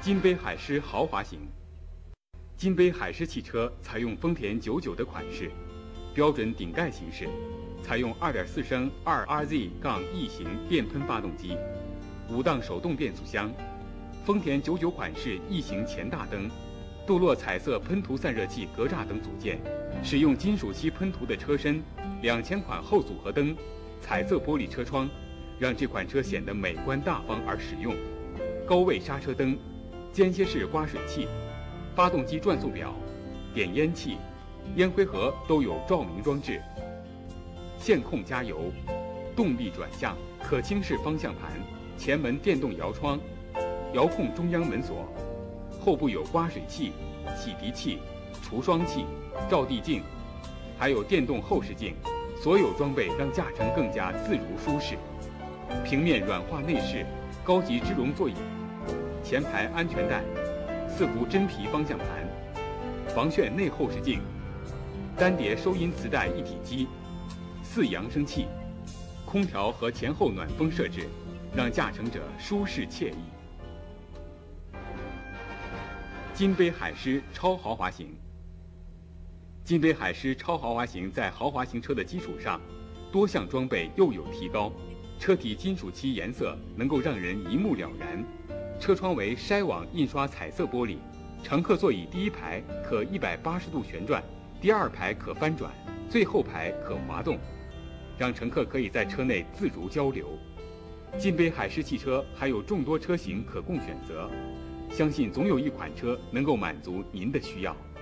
金杯海狮豪华型。金杯海狮汽车采用丰田99的款式，标准顶盖形式，采用2.4升2RZ-E 型电喷发动机，5档手动变速箱，丰田99款式 E 型前大灯，镀铬彩色喷涂散热器格栅等组件，使用金属漆喷涂的车身，2000款后组合灯，彩色玻璃车窗，让这款车显得美观大方而实用。高位刹车灯，间歇式刮水器，发动机转速表，点烟器，烟灰盒都有照明装置。线控加油，动力转向，可倾式方向盘，前门电动摇窗，遥控中央门锁。后部有刮水器、洗涤器、除霜器、照地镜，还有电动后视镜。所有装备让驾乘更加自如舒适。平面软化内饰，高级织绒座椅，前排安全带，4幅真皮方向盘，防眩内后视镜，单碟收音磁带一体机，4扬声器，空调和前后暖风设置，让驾乘者舒适惬意。金杯海狮超豪华型。金杯海狮超豪华型在豪华型车的基础上，多项装备又有提高。车体金属漆颜色能够让人一目了然，车窗为筛网印刷彩色玻璃，乘客座椅第一排可180度旋转，第2排可翻转，最后排可滑动，让乘客可以在车内自如交流。金杯海狮汽车还有众多车型可供选择，相信总有一款车能够满足您的需要。